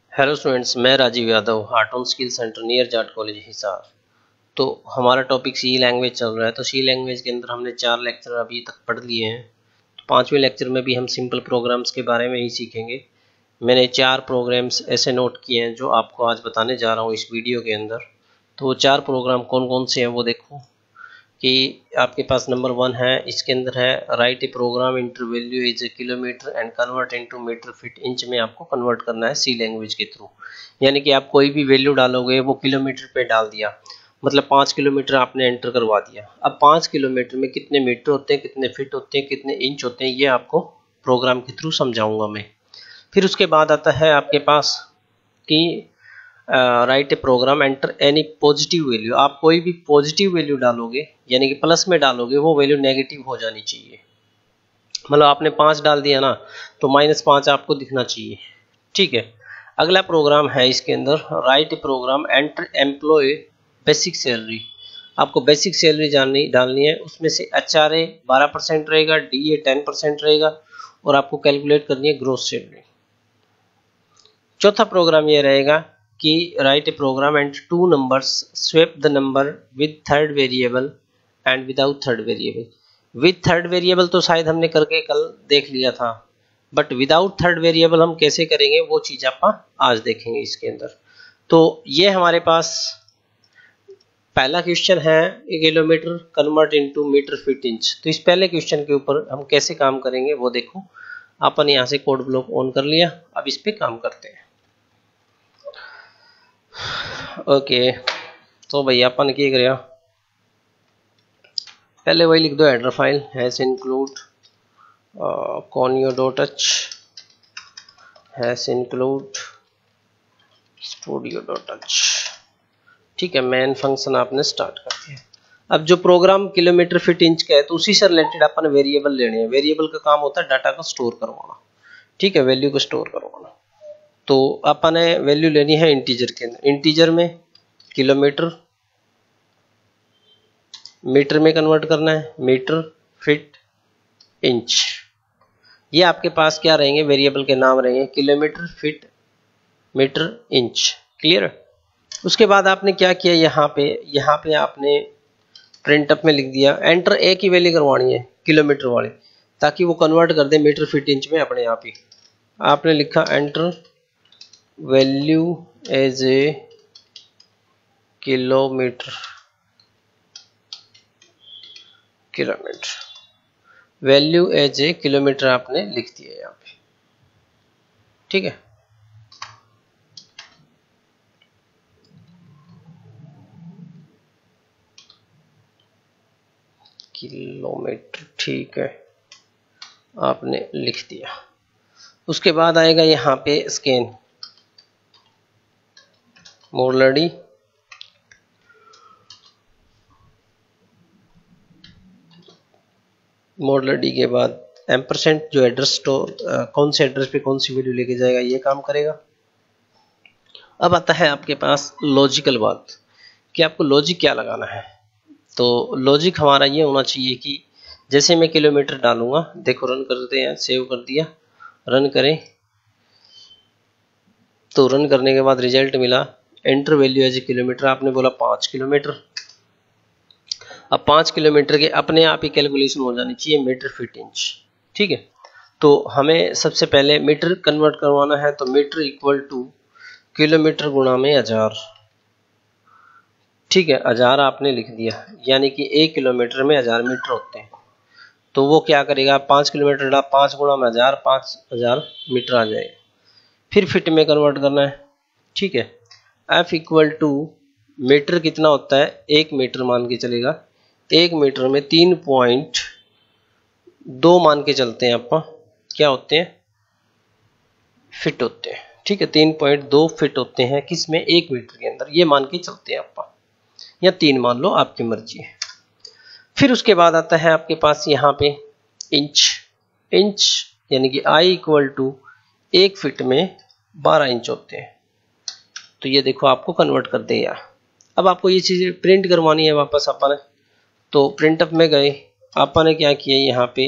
Hello students, मैं Rajiv Yadav, heart on skill centre near Jat college Hisar. तो हमारा टॉपिक सी लैंग्वेज चल रहा है। तो सी लैंग्वेज के अंदर हमने 4 लेक्चर अभी तक पढ़ लिए हैं। तो 5वें लेक्चर में भी हम सिंपल प्रोग्राम्स के बारे में ही सीखेंगे। मैंने 4 प्रोग्राम्स ऐसे नोट किए हैं जो आपको आज बताने जा रहा हूँ इस वीडियो के अंदर। तो वो 4 प्रोग्राम कौन कौन से हैं वो देखो कि आपके पास नंबर 1 है, इसके अंदर है write a program enter value is a kilometre and convert into metre feet inch में आपको कन्वर्ट करना है सी लैंग्वेज के थ्रू। यानी कि आप कोई भी वैल्यू डालोगे वो किलोमीटर पे डाल दिया, मतलब 5 किलोमीटर आपने एंटर करवा दिया। अब 5 किलोमीटर में कितने मीटर होते हैं, कितने फीट होते हैं, कितने इंच होते हैं, ये आपको प्रोग्राम के थ्रू समझाऊंगा मैं। फिर उसके बाद आता है आपके पास कि write a program enter any positive value. आप कोई भी पॉजिटिव वैल्यू डालोगे यानी कि प्लस में डालोगे, वो वैल्यू नेगेटिव हो जानी चाहिए। मतलब आपने 5 डाल दिया ना, तो -5 आपको दिखना चाहिए। ठीक है। अगला प्रोग्राम है इसके अंदर write a program enter employ basic salary. आपको बेसिक सैलरी डालनी है। उसमें से HRA 12% रहेगा, DA 10% रहेगा और आपको कैलकुलेट करनी है ग्रोस सैलरी। चौथा प्रोग्राम ये रहेगा कि write a program and 2 numbers swap the number with third variable and without third variable. With third variable तो शायद हमने करके कल देख लिया था, बट विदाउट थर्ड वेरिएबल हम कैसे करेंगे वो चीज आप आज देखेंगे इसके अंदर। तो ये हमारे पास पहला क्वेश्चन है kilometre convert into metre feet inch. तो इस पहले क्वेश्चन के ऊपर हम कैसे काम करेंगे वो देखो। अपन यहाँ से कोड ब्लॉक ऑन कर लिया, अब इस पे काम करते हैं। ओके, तो भैया अपन क्या करें, पहले वही लिख दो header file hash include conio.h hash include studio.h। ठीक है, मेन फंक्शन आपने स्टार्ट कर दिया। अब जो प्रोग्राम किलोमीटर फीट इंच का है तो उसी से रिलेटेड अपन वेरिएबल लेने हैं। वेरिएबल का काम होता है डाटा को स्टोर करवाना। ठीक है, वैल्यू को स्टोर करवाना। तो अपन ने वैल्यू लेनी है इंटीजर के अंदर। इंटीजर में किलोमीटर, मीटर में कन्वर्ट करना है, मीटर फीट इंच। ये आपके पास क्या रहेंगे, वेरिएबल के नाम रहेंगे kilometre feet metre inch. Clear. उसके बाद आपने क्या किया, यहाँ पे आपने प्रिंटअप में लिख दिया एंटर ए की वैल्यू करवानी है किलोमीटर वाली, ताकि वो कन्वर्ट कर दे मीटर फीट इंच में अपने आप ही। आपने लिखा enter value as a kilometre, value as a kilometre आपने लिख दिया यहाँ पे। ठीक है। किलोमीटर, ठीक है, आपने लिख दिया। उसके बाद आएगा यहाँ पे स्कैन मोरलडी, मोरलडी के बाद एम्परसेंट, जो एड्रेस स्टोर कौन से एड्रेस पे कौन सी वैल्यू लेके जाएगा ये काम करेगा। अब आता है आपके पास लॉजिकल बात कि आपको लॉजिक क्या लगाना है। तो लॉजिक हमारा ये होना चाहिए कि जैसे मैं किलोमीटर डालूंगा, देखो रन करते हैं, सेव कर दिया, रन करें तो रन करने के बाद रिजल्ट मिला enter value as a kilometre. आपने बोला 5 किलोमीटर। अब 5 किलोमीटर के अपने आप ही कैलकुलेशन हो जानी चाहिए मीटर फीट इंच। ठीक है। तो हमें सबसे पहले मीटर कन्वर्ट करवाना है, तो मीटर इक्वल टू किलोमीटर गुणा में 1000। ठीक है, 1000 आपने लिख दिया, यानी कि 1 किलोमीटर में 1000 मीटर होते हैं। तो वो क्या करेगा, 5 किलोमीटर 5 गुणा में 1000, 5000 मीटर आ जाएगा। फिर फिट में कन्वर्ट करना है। ठीक है। F इक्वल टू मीटर कितना होता है, 1 मीटर मान के चलेगा। 1 मीटर में 3.2 मान के चलते हैं आप, क्या होते हैं, फिट होते हैं। ठीक है, 3.2 फिट होते हैं किसमें, 1 मीटर के अंदर, ये मान के चलते हैं आप, या 3 मान लो, आपकी मर्जी है। फिर उसके बाद आता है आपके पास यहाँ पे इंच। इंच यानी कि I इक्वल टू 1 फिट में 12 इंच होते हैं। तो ये देखो आपको कन्वर्ट कर देगा। अब आपको ये चीज़ें प्रिंट करवानी है वापस अपन, तो प्रिंटअप में गए, अपन ने क्या किया, यहाँ पे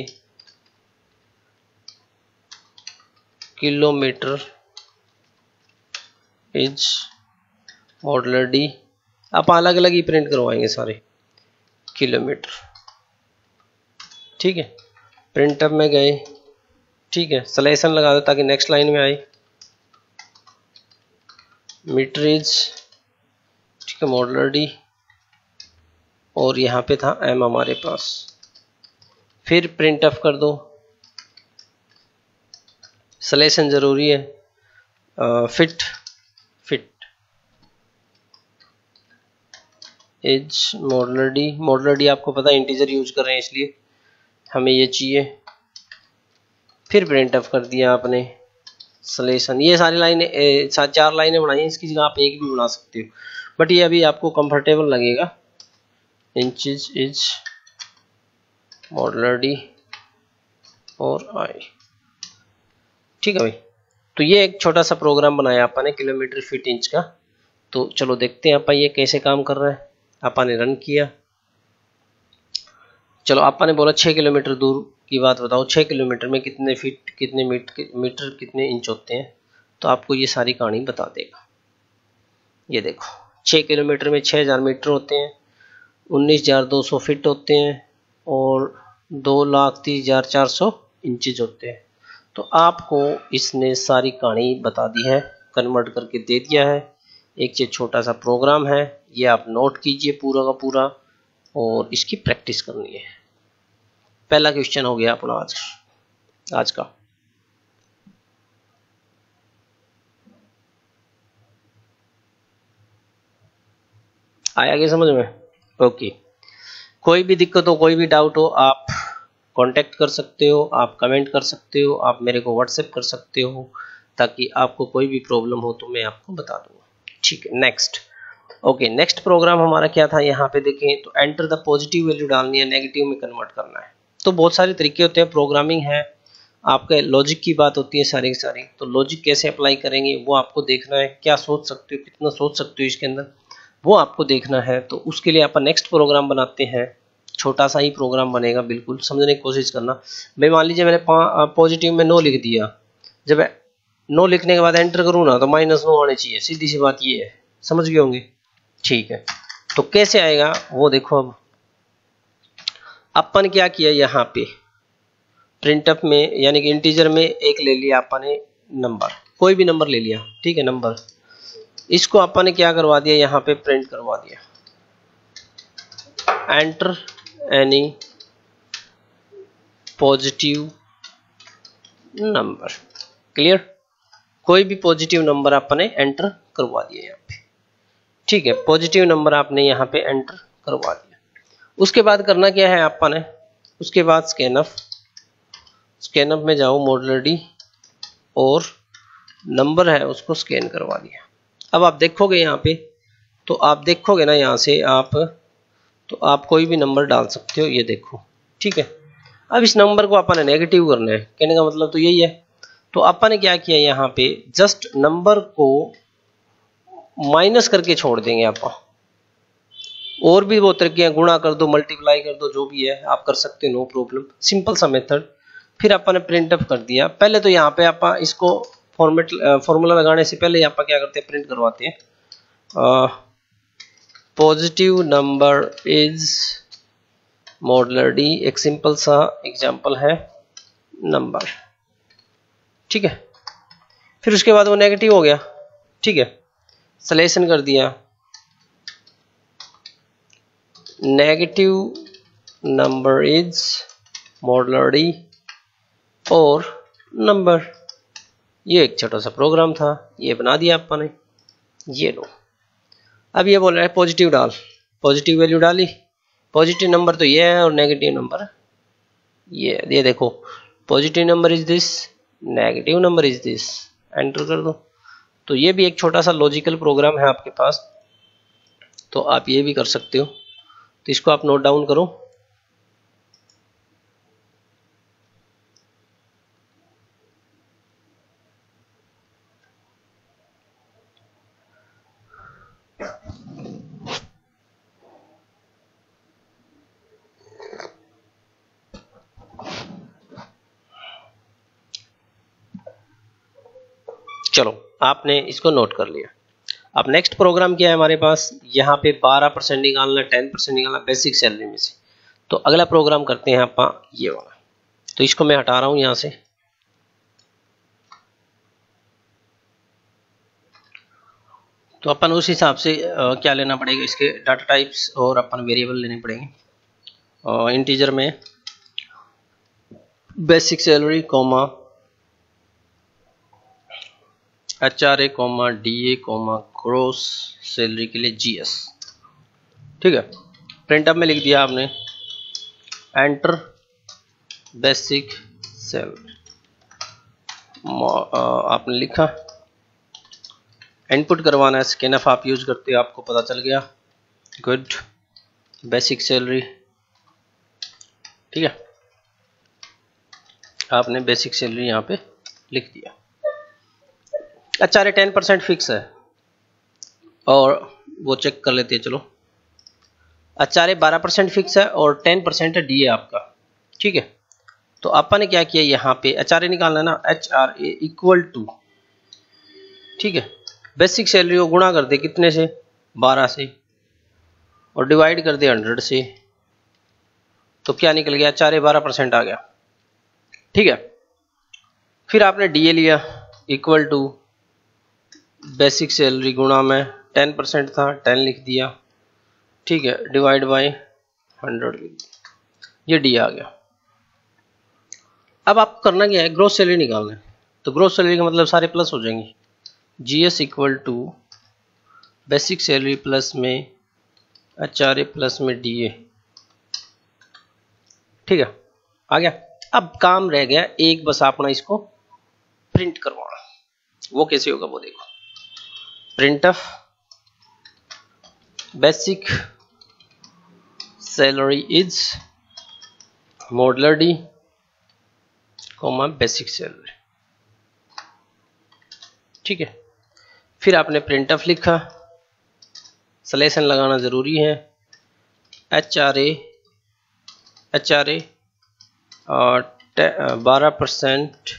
किलोमीटर इज मॉडुलर डी, आप अलग अलग ही प्रिंट करवाएंगे सारे किलोमीटर, ठीक है। प्रिंटअप में गए, ठीक है, सलेशन लगा दो ताकि नेक्स्ट लाइन में आए, मीटर इज, ठीक है, मॉडुलर डी, और यहाँ पे था एम हमारे पास, फिर प्रिंटअप कर दो, सलेशन जरूरी है, feet is modular D, modular D आपको पता है इंटीजर यूज कर रहे हैं इसलिए हमें ये चाहिए, फिर प्रिंटअप कर दिया आपने सलेशन। ये सारी लाइनें 4 लाइनें बनाई हैं, इसकी जगह आप एक भी बना सकते हो, बट ये अभी आपको कंफर्टेबल लगेगा। इंचेस इज मॉडुलर डी और आई, ठीक है भाई। तो ये एक छोटा सा प्रोग्राम बनाया अपन ने किलोमीटर फीट इंच का। तो चलो देखते हैं अपन ये कैसे काम कर रहा है। अपन ने रन किया, चलो अपन ने बोला 6 किलोमीटर दूर की बात बताओ, 6 किलोमीटर में कितने फीट, कितने मीटर, कितने इंच होते हैं, तो आपको ये सारी कहानी बता देगा। ये देखो 6 किलोमीटर में 6000 मीटर होते हैं, 19,200 फीट होते हैं और 2,30,400 इंचेज होते हैं। तो आपको इसने सारी कहानी बता दी है, कन्वर्ट करके दे दिया है। एक ये छोटा सा प्रोग्राम है, ये आप नोट कीजिए पूरा का पूरा और इसकी प्रैक्टिस करनी है। पहला क्वेश्चन हो गया अपना आज का। आया क्या समझ में? ओके, कोई भी दिक्कत हो, कोई भी डाउट हो, आप कांटेक्ट कर सकते हो, आप कमेंट कर सकते हो, आप मेरे को व्हाट्सएप कर सकते हो, ताकि आपको कोई भी प्रॉब्लम हो तो मैं आपको बता दूंगा, ठीक है। नेक्स्ट, ओके, नेक्स्ट प्रोग्राम हमारा क्या था, यहाँ पे देखें तो एंटर द पॉजिटिव वैल्यू डालनी है, नेगेटिव में कन्वर्ट करना है। तो बहुत सारे तरीके होते हैं, प्रोग्रामिंग है, आपके लॉजिक की बात होती है सारी की सारी। तो लॉजिक कैसे अप्लाई करेंगे वो आपको देखना है, क्या सोच सकते हो, कितना सोच सकते हो इसके अंदर, वो आपको देखना है। तो उसके लिए अपन नेक्स्ट प्रोग्राम बनाते हैं, छोटा सा ही प्रोग्राम बनेगा, बिल्कुल समझने की कोशिश करना। भाई मान लीजिए मैंने पॉजिटिव में 9 लिख दिया, जब 9 लिखने के बाद एंटर करूँ ना तो -9 आने चाहिए, सीधी सी बात ये है, समझ गए होंगे, ठीक है। तो कैसे आएगा वो देखो। अब अपन क्या किया, यहाँ पे प्रिंटअप में यानी कि इंटीजर में एक ले लिया अपन ने नंबर, कोई भी नंबर ले लिया, ठीक है, नंबर, इसको अपन ने क्या करवा दिया, यहाँ पे प्रिंट करवा दिया, enter any positive number, clear, कोई भी पॉजिटिव नंबर आपने एंटर करवा दिया यहाँ पे, ठीक है, पॉजिटिव नंबर आपने यहाँ पे एंटर करवा दिया। उसके बाद करना क्या है आपने, उसके बाद स्कैनअप में जाओ, मॉडुलर डी और नंबर है उसको स्कैन करवा दिया। अब आप देखोगे यहाँ पे, तो आप देखोगे ना यहाँ से आप, तो आप कोई भी नंबर डाल सकते हो, ये देखो, ठीक है। अब इस नंबर को अपन ने नेगेटिव करना है, कहने का मतलब तो यही है। तो अपन ने क्या किया, यहाँ पे जस्ट नंबर को माइनस करके छोड़ देंगे आप। और भी बहुत तरीके हैं, गुणा कर दो, मल्टीप्लाई कर दो, जो भी है आप कर सकते हो, नो प्रॉब्लम, सिंपल सा मेथड। फिर अपन ने प्रिंट अप कर दिया। पहले तो यहाँ पे आप इसको फॉर्मूला लगाने से पहले आप क्या करते हैं, प्रिंट करवाते हैं, positive number is modular D, एक सिंपल सा एग्जांपल है नंबर, ठीक है। फिर उसके बाद वो नेगेटिव हो गया, ठीक है, सलेशन कर दिया, negative number is modular D और नंबर। ये एक छोटा सा प्रोग्राम था, ये बना दिया अपन ने, ये लो। अब ये बोल रहा है पॉजिटिव डाल, पॉजिटिव वैल्यू डाली, पॉजिटिव नंबर तो ये है और नेगेटिव नंबर ये देखो, positive number is this, negative number is this, enter कर दो। तो ये भी एक छोटा सा लॉजिकल प्रोग्राम है आपके पास, तो आप ये भी कर सकते हो। तो इसको आप नोट डाउन करो। चलो आपने इसको नोट कर लिया। अब नेक्स्ट प्रोग्राम क्या है हमारे पास, यहाँ पे 12% निकालना, 10% निकालना बेसिक सैलरी में से। तो अगला प्रोग्राम करते हैं आप ये वाला, तो इसको मैं हटा रहा हूं यहाँ से। तो अपन उस हिसाब से क्या लेना पड़ेगा, इसके डाटा टाइप्स और अपन वेरिएबल लेने पड़ेंगे। इंटीजर में basic salary comma HRA comma DA comma gross salary के लिए GS, ठीक है। प्रिंटअप में लिख दिया आपने एंटर बेसिक सैलरी, आपने लिखा, इनपुट करवाना है स्कैनफ आप यूज करते हो, आपको पता चल गया, गुड बेसिक सैलरी, ठीक है। आपने बेसिक सैलरी यहाँ पे लिख दिया। अच्छा 10% फिक्स है और वो चेक कर लेते हैं, चलो। अच्छा 12% फिक्स है और 10% है DA आपका, ठीक है। तो अपन ने क्या किया, यहाँ पे HRA निकालना है ना, HRA इक्वल टू, ठीक है, बेसिक सैलरी को गुणा कर दे कितने से, 12 से, और डिवाइड कर दे 100 से, तो क्या निकल गया, HRA 12% आ गया, ठीक है। फिर आपने DA लिया इक्वल टू बेसिक सैलरी गुणा में 10% था, 10 लिख दिया, ठीक है, डिवाइड बाय 100 लिख दिया, ये DA आ गया। अब आपको करना क्या है, ग्रोस सैलरी निकालना है। तो ग्रोस सैलरी का मतलब सारे प्लस हो जाएंगे, GS equal to basic salary plus में HRA प्लस में DA, ठीक है, आ गया। अब काम रह गया एक, बस अपना इसको प्रिंट करवाना। वो कैसे होगा वो देखो, print of basic salary is modular D comma basic salary, ठीक है। फिर आपने प्रिंट ऑफ लिखा, सलेशन लगाना जरूरी है, HRA 12%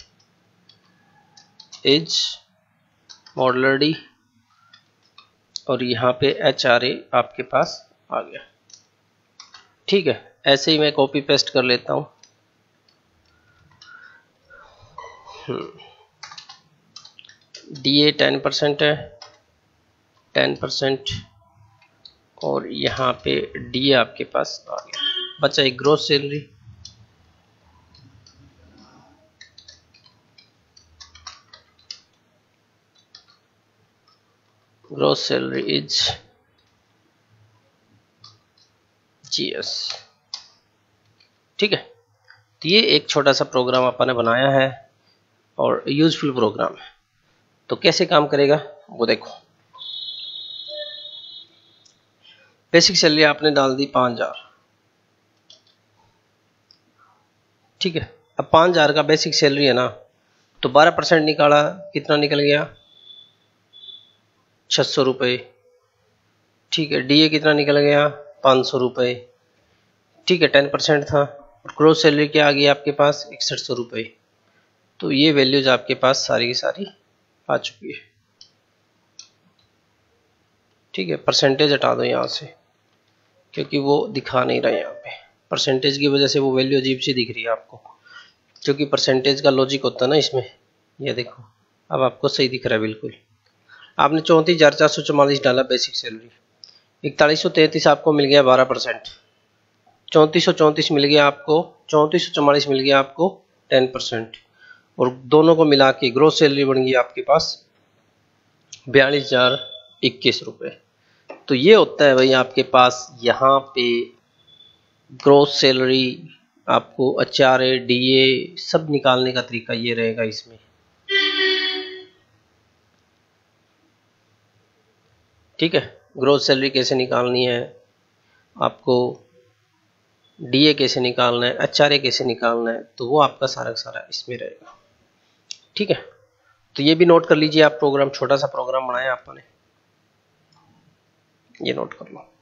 इज मॉडुलर D, और यहाँ पे HRA आपके पास आ गया, ठीक है। ऐसे ही मैं कॉपी पेस्ट कर लेता हूँ। DA 10% है, 10%, और यहाँ पे DA आपके पास आ गया, बचा एक gross salary. Gross salary is GS, ठीक है। तो ये एक छोटा सा प्रोग्राम अपन ने बनाया है और यूजफुल प्रोग्राम है। तो कैसे काम करेगा वो देखो, बेसिक सैलरी आपने डाल दी 5000, ठीक है। अब 5000 का बेसिक सैलरी है ना, तो 12% निकाला, कितना निकल गया, 600 रुपये, ठीक है। DA कितना निकल गया, 500 रुपये, ठीक है, 10% था। और ग्रोस सैलरी क्या आ गई आपके पास, 6100 रुपये। तो ये वैल्यूज आपके पास सारी की सारी आ चुकी है, ठीक है। परसेंटेज हटा दो यहाँ से, क्योंकि वो दिखा नहीं रहा है यहाँ पे, परसेंटेज की वजह से वो वैल्यू अजीब सी दिख रही है आपको, क्योंकि परसेंटेज का लॉजिक होता है ना इसमें। ये देखो अब आपको सही दिख रहा है बिल्कुल। आपने 34,444 डाला बेसिक सैलरी, 4133 आपको मिल गया 12%, 3434 मिल गया आपको, 3444 मिल गया आपको 10%, और दोनों को मिला के ग्रोस सैलरी बन गई आपके पास 42,021 रुपये। तो ये होता है भाई आपके पास यहाँ पे ग्रोस सैलरी, आपको HRA DA सब निकालने का तरीका ये रहेगा इसमें, ठीक है। ग्रोस सैलरी कैसे निकालनी है आपको, DA कैसे निकालना है, HRA कैसे निकालना है, तो वो आपका सारा का सारा इसमें रहेगा, ठीक है। तो ये भी नोट कर लीजिए आप, प्रोग्राम छोटा सा प्रोग्राम बनाया आपने, ये नोट कर लो।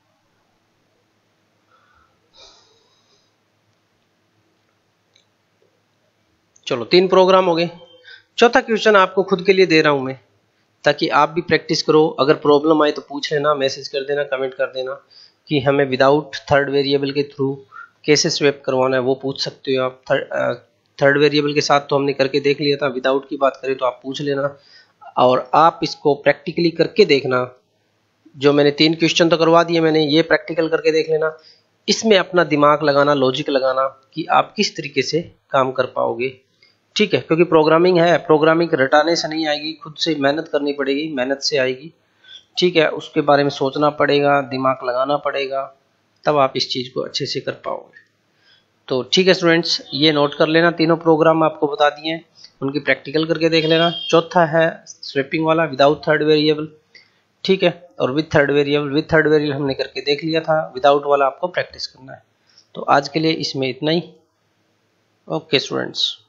चलो 3 प्रोग्राम हो गए। चौथा क्वेश्चन आपको खुद के लिए दे रहा हूं मैं, ताकि आप भी प्रैक्टिस करो। अगर प्रॉब्लम आए तो पूछ लेना, मैसेज कर देना, कमेंट कर देना कि हमें विदाउट थर्ड वेरिएबल के थ्रू कैसे स्वैप करवाना है, वो पूछ सकते हो आप। थर्ड वेरिएबल के साथ तो हमने करके देख लिया था, विदाउट की बात करें तो आप पूछ लेना और आप इसको प्रैक्टिकली करके देखना। जो मैंने 3 क्वेश्चन तो करवा दिए मैंने, ये प्रैक्टिकल करके देख लेना। इसमें अपना दिमाग लगाना, लॉजिक लगाना कि आप किस तरीके से काम कर पाओगे, ठीक है। क्योंकि प्रोग्रामिंग है, प्रोग्रामिंग रटाने से नहीं आएगी, खुद से मेहनत करनी पड़ेगी, मेहनत से आएगी, ठीक है। उसके बारे में सोचना पड़ेगा, दिमाग लगाना पड़ेगा, तब आप इस चीज़ को अच्छे से कर पाओगे। तो ठीक है स्टूडेंट्स, ये नोट कर लेना, तीनों प्रोग्राम आपको बता दिए हैं, उनकी प्रैक्टिकल करके देख लेना। चौथा है स्वैपिंग वाला विदाउट थर्ड वेरिएबल, ठीक है। और विद थर्ड वेरिएबल हमने करके देख लिया था, विदाउट वाला आपको प्रैक्टिस करना है। तो आज के लिए इसमें इतना ही। Okay students.